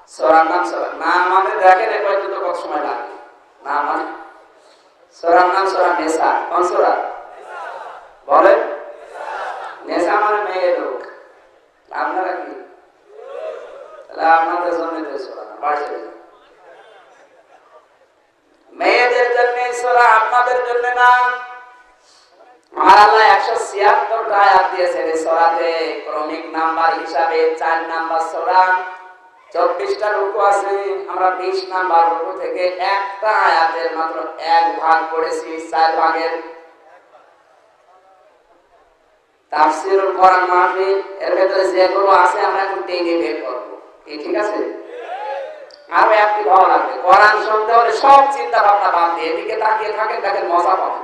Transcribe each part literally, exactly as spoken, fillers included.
সূরার নাম সূরা নাম মানে দেখেন এই পর্যন্ত কত সময় লাগে নাম মানে সূরার নাম সূরা নিসা। কোন সূরা? বলেন। নিসা মানে মেয়ে লোক। আপনারা কি তাহলে আপনাদের জন্য তো সূরা না বাড়ছে মেয়েদের জন্য সূরা, আপনাদের জন্য না। আমার আল্লাহ একশো ছিয়াত্তর টা আয়াত দিয়েছেন এই সূরাতে। ক্রমিক নাম্বার হিসাবে চার নাম্বার সূরা, চব্বিশ টা রুকু আছে। আমরা বিশ নাম্বার রুকু থেকে একটা আয়াতের মাত্র এক ভাগ পড়েছি চার ভাগের। তাফসীরুল কোরআন মাহফিল এর ভিতরে যেগুলো আছে আমরা এখন টেনে বের করব। ঠিক আছে? আরো একটি ভালো লাগবে, কোরআন শুনতে হলে সব চিন্তা ভাবনা বাদ দিয়ে এদিকে তাকিয়ে থাকেন, দেখেন মজা পাবেন।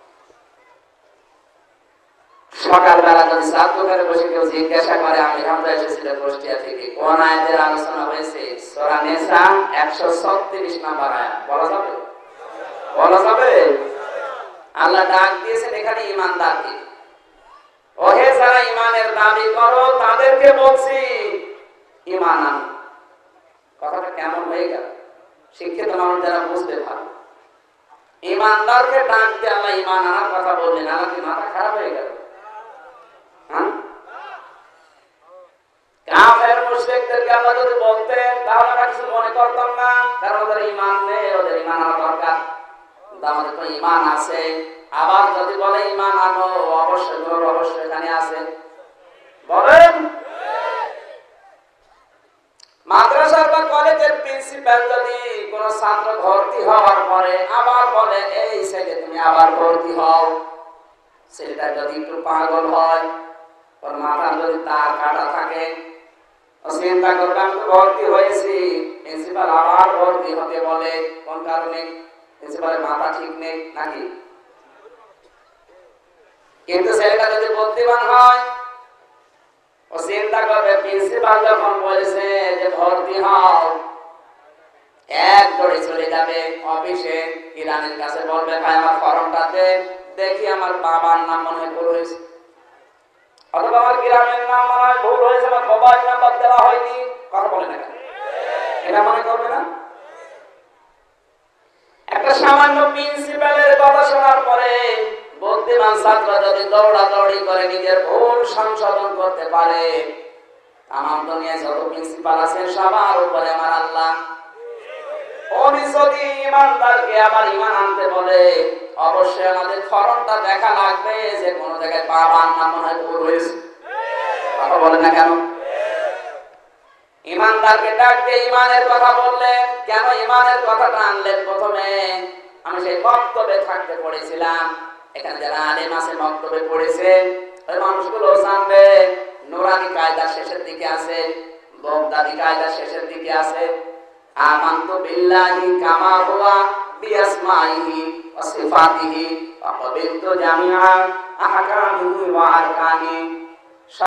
সকালবেলা যদি ছাত্রদের বসে কেউ জিজ্ঞাসা করে আমি হামজা এসেছিলেন কুষ্টিয়া থেকে, কোন আয়াতের আলোচনা হয়েছে? সূরা নিসা একশো ছত্রিশ নাম্বার আয়াত। বলা যাবে? বলা যাবে? আল্লাহ ডাক দিয়েছেন এখানে ঈমানদারকে, ওহে যারা ঈমানের দাবি করো তাদেরকে বলছি ঈমান আনো। কথাটা কেমন হয়ে গেল? শিক্ষিত মানুষ যারা বুঝতে পারে, ঈমানদারকে ডাক দিয়ে আল্লাহ ঈমান আনার কথা বললেন। আল্লাহ কি মাথা খারাপ হয়ে গেল? কাফের মুশরিকদেরকে আল্লাহ যদি বলতেন তাহলে আমরা কিছু মনে করতাম না, কারণ ওদের ঈমান নেই, ওদের ঈমান আনা দরকার। কিন্তু আমাদের তো ঈমান আছে। আবার যদি বলে ঈমান আনো, অবশ্যই নূর অবশ্যই এখানে আছে। বলেন। মাদ্রাসার বা কলেজের প্রিন্সিপাল যদি কোন ছাত্র ভর্তি হওয়ার পরে আবার বলে এই ছেলে তুমি আবার ভর্তি হও, ছেলেটা যদি একটু পাগল হয়, ওর মাথা যদি তার কাটা থাকে, ও চিন্তা করবে আমি তো ভর্তি হয়েছি, প্রিন্সিপাল আবার ভর্তি হতে বলে, কোন কারণে? প্রিন্সিপালের মাথা ঠিক নেই নাকি? কিন্তু ছেলেটা যদি বুদ্ধিমান হয়, ও চিন্তা করবে প্রিন্সিপাল যখন বলেছে যে ভর্তি হও, এক দৌড়ে চলে যাবে অফিসে, কিরানের কাছে বলবে ভাই আমার ফর্মটা দেন, দেখি আমার বাবার নাম মনে হয় ভুল হয়েছে, অথবা আমার গ্রামের নাম মনে হয় ভুল হয়েছে, আমার মোবাইল নাম্বার দেওয়া হয়নি। কথা বলে না কেন? এটা মনে করবে না? একটা সামান্য প্রিন্সিপালের কথা শোনার পরে বুদ্ধিমান ছাত্র যদি দৌড়াদৌড়ি করে নিজের ভুল সংশোধন করতে পারে, তামাম দুনিয়ায় যত প্রিন্সিপাল আছেন সবার উপরে আমার আল্লাহ। উনি যদি ঈমানদারকে আবার ঈমান আনতে বলে, অবশ্যই আমাদের ফরমটা দেখা লাগবে যে কোন জায়গায় বাবার নাম মনে হয় ভুল হয়েছে। কথা বলে না কেন? ঈমানদারকে ডাকতে ঈমানের কথা বললেন কেন? ঈমানের কথাটা আনলেন প্রথমে। আমি সেই বক্তব্যে থাকতে পড়েছিলাম, এখানে যারা আলেম আছে বক্তব্যে পড়েছেন ওই মানুষগুলো জানবে নুরানি কায়দা শেষের দিকে আছে, বগদাদি কায়দা শেষের দিকে আছে। আমানতু বিল্লাহি কামা হুয়া বিআসমাইহি ওয়া সিফাতিহি ওয়া ক্বাবিলতু জামিআ আহকামিহি ওয়া আরকানি